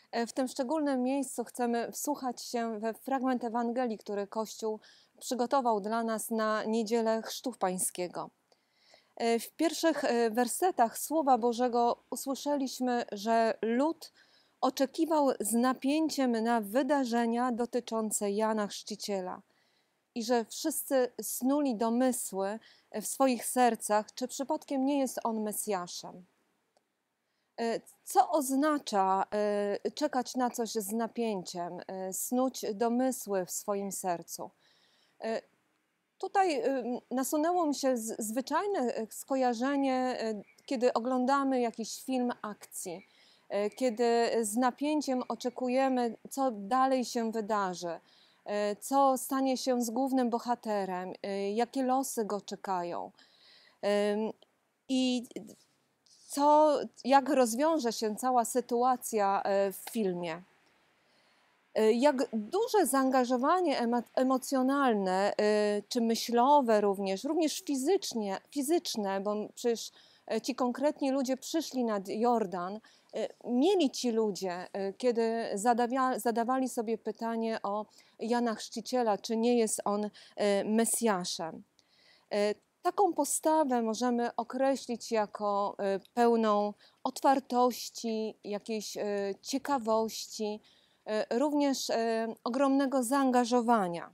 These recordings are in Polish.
W tym szczególnym miejscu chcemy wsłuchać się we fragment Ewangelii, który Kościół przygotował dla nas na niedzielę Chrztu Pańskiego. W pierwszych wersetach Słowa Bożego usłyszeliśmy, że lud oczekiwał z napięciem na wydarzenia dotyczące Jana Chrzciciela i że wszyscy snuli domysły w swoich sercach, czy przypadkiem nie jest on Mesjaszem. Co oznacza czekać na coś z napięciem, snuć domysły w swoim sercu? Tutaj nasunęło mi się zwyczajne skojarzenie, kiedy oglądamy jakiś film akcji, kiedy z napięciem oczekujemy, co dalej się wydarzy, co stanie się z głównym bohaterem, jakie losy go czekają i jak rozwiąże się cała sytuacja w filmie. Jak duże zaangażowanie emocjonalne czy myślowe również fizyczne, bo przecież ci konkretni ludzie przyszli nad Jordan, mieli ci ludzie, kiedy zadawali sobie pytanie o Jana Chrzciciela, czy nie jest on Mesjaszem. Taką postawę możemy określić jako pełną otwartości, jakiejś ciekawości, również ogromnego zaangażowania.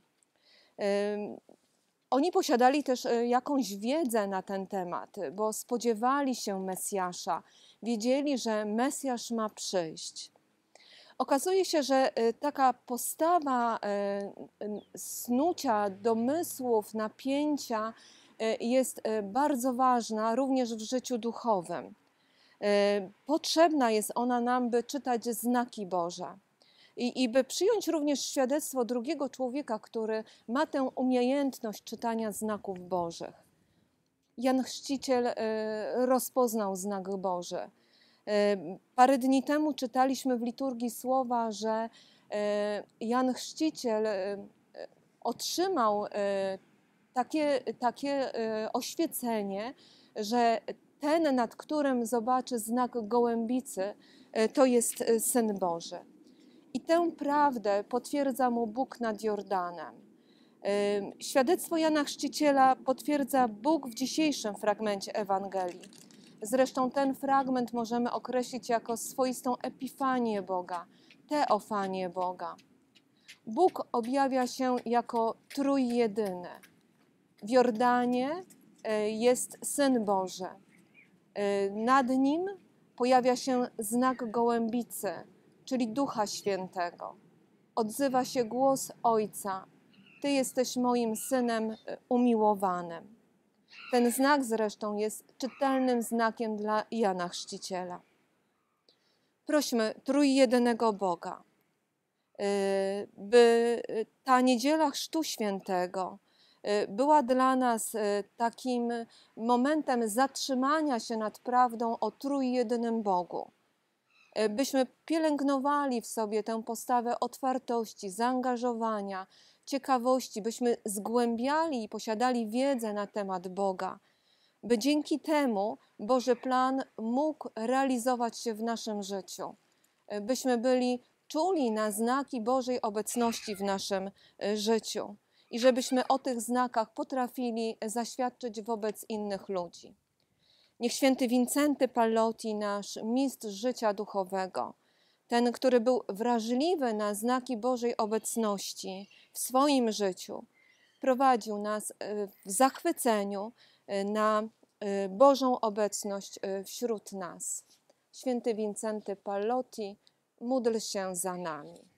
Oni posiadali też jakąś wiedzę na ten temat, bo spodziewali się Mesjasza, wiedzieli, że Mesjasz ma przyjść. Okazuje się, że taka postawa snucia domysłów, napięcia jest bardzo ważna również w życiu duchowym. Potrzebna jest ona nam, by czytać znaki Boże. I by przyjąć również świadectwo drugiego człowieka, który ma tę umiejętność czytania znaków Bożych. Jan Chrzciciel rozpoznał znak Boży. Parę dni temu czytaliśmy w liturgii słowa, że Jan Chrzciciel otrzymał takie oświecenie, że ten, nad którym zobaczy znak gołębicy, to jest Syn Boży. I tę prawdę potwierdza mu Bóg nad Jordanem. Świadectwo Jana Chrzciciela potwierdza Bóg w dzisiejszym fragmencie Ewangelii. Zresztą ten fragment możemy określić jako swoistą epifanię Boga, teofanię Boga. Bóg objawia się jako trójjedyny. W Jordanie jest Syn Boży. Nad nim pojawia się znak gołębicy, czyli Ducha Świętego. Odzywa się głos Ojca: Ty jesteś moim Synem umiłowanym. Ten znak zresztą jest czytelnym znakiem dla Jana Chrzciciela. Prośmy trójjedynego Boga, by ta niedziela Chrztu Świętego była dla nas takim momentem zatrzymania się nad prawdą o trójjedynym Bogu. Byśmy pielęgnowali w sobie tę postawę otwartości, zaangażowania, ciekawości, byśmy zgłębiali i posiadali wiedzę na temat Boga, by dzięki temu Boży plan mógł realizować się w naszym życiu, byśmy byli czuli na znaki Bożej obecności w naszym życiu i żebyśmy o tych znakach potrafili zaświadczyć wobec innych ludzi. Niech święty Wincenty Pallotti, nasz mistrz życia duchowego, ten, który był wrażliwy na znaki Bożej obecności w swoim życiu, prowadził nas w zachwyceniu na Bożą obecność wśród nas. Święty Wincenty Pallotti, módl się za nami.